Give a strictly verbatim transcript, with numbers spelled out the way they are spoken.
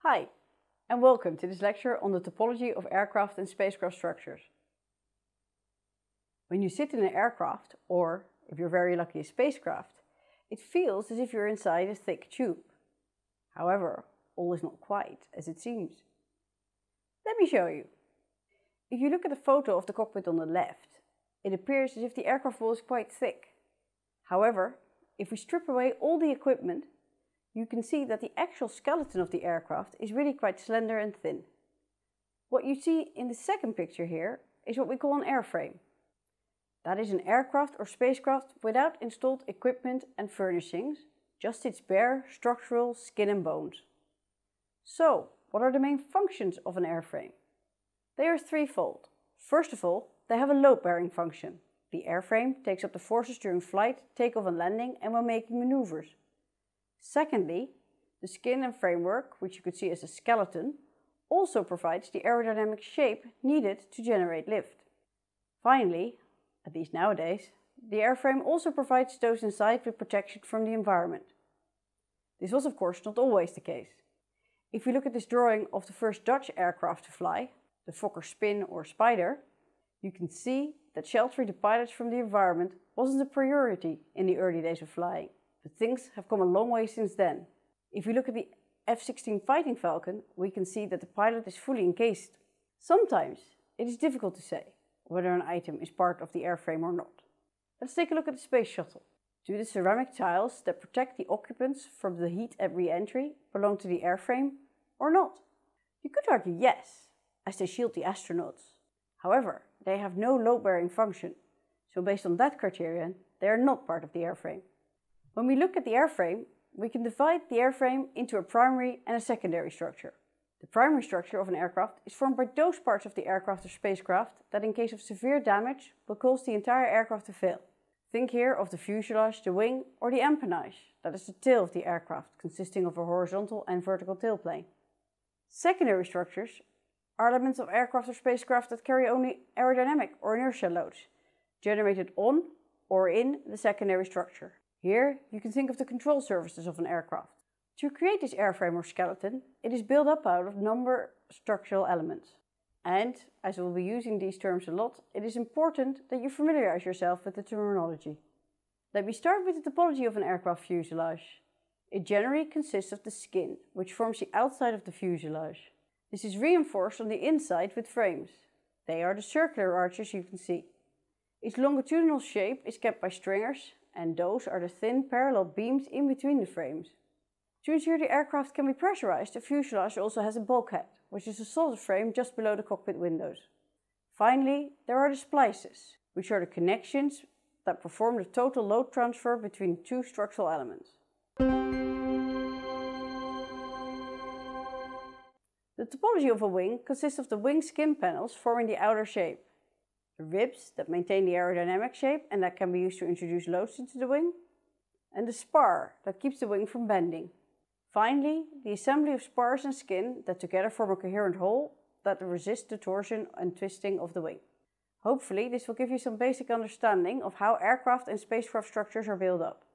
Hi, and welcome to this lecture on the topology of aircraft and spacecraft structures. When you sit in an aircraft, or if you're very lucky a spacecraft, it feels as if you're inside a thick tube. However, all is not quite as it seems. Let me show you. If you look at the photo of the cockpit on the left, it appears as if the aircraft wall is quite thick. However, if we strip away all the equipment, you can see that the actual skeleton of the aircraft is really quite slender and thin. What you see in the second picture here is what we call an airframe. That is an aircraft or spacecraft without installed equipment and furnishings, just its bare structural skin and bones. So, what are the main functions of an airframe? They are threefold. First of all, they have a load-bearing function. The airframe takes up the forces during flight, takeoff and landing, and when making maneuvers. Secondly, the skin and framework, which you could see as a skeleton, also provides the aerodynamic shape needed to generate lift. Finally, at least nowadays, the airframe also provides those inside with protection from the environment. This was of course not always the case. If we look at this drawing of the first Dutch aircraft to fly, the Fokker Spin or Spider, you can see that sheltering the pilots from the environment wasn't a priority in the early days of flying. But things have come a long way since then. If we look at the F sixteen Fighting Falcon, we can see that the pilot is fully encased. Sometimes it is difficult to say whether an item is part of the airframe or not. Let's take a look at the Space Shuttle. Do the ceramic tiles that protect the occupants from the heat at re-entry belong to the airframe or not? You could argue yes, as they shield the astronauts. However, they have no load-bearing function, so based on that criterion, they are not part of the airframe. When we look at the airframe, we can divide the airframe into a primary and a secondary structure. The primary structure of an aircraft is formed by those parts of the aircraft or spacecraft that in case of severe damage will cause the entire aircraft to fail. Think here of the fuselage, the wing, or the empennage, that is the tail of the aircraft, consisting of a horizontal and vertical tailplane. Secondary structures are elements of aircraft or spacecraft that carry only aerodynamic or inertia loads, generated on or in the secondary structure. Here, you can think of the control surfaces of an aircraft. To create this airframe or skeleton, it is built up out of a number of structural elements. And, as we'll be using these terms a lot, it is important that you familiarize yourself with the terminology. Let me start with the topology of an aircraft fuselage. It generally consists of the skin, which forms the outside of the fuselage. This is reinforced on the inside with frames. They are the circular arches you can see. Its longitudinal shape is kept by stringers, and those are the thin parallel beams in between the frames. To ensure the aircraft can be pressurized, the fuselage also has a bulkhead, which is a solid frame just below the cockpit windows. Finally, there are the splices, which are the connections that perform the total load transfer between two structural elements. The topology of a wing consists of the wing skin panels forming the outer shape, the ribs that maintain the aerodynamic shape and that can be used to introduce loads into the wing, and the spar that keeps the wing from bending. Finally, the assembly of spars and skin that together form a coherent whole that resists the torsion and twisting of the wing. Hopefully, this will give you some basic understanding of how aircraft and spacecraft structures are built up.